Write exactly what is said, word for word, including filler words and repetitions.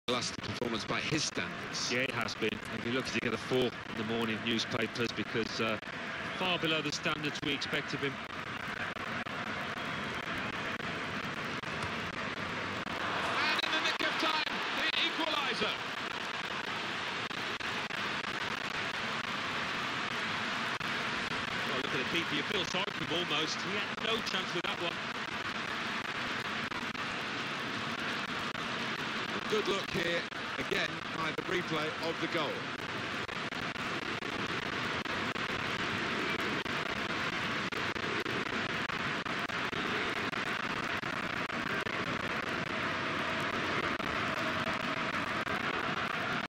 last performance by his standards. Yeah, it has been. If you look at the four in the morning newspapers, because uh, far below the standards we expect of him. And in the nick of time, the equaliser. Well, look at the keeper. You feel sorry for him almost. He had no chance with that one. Good look here, again, by the replay of the goal.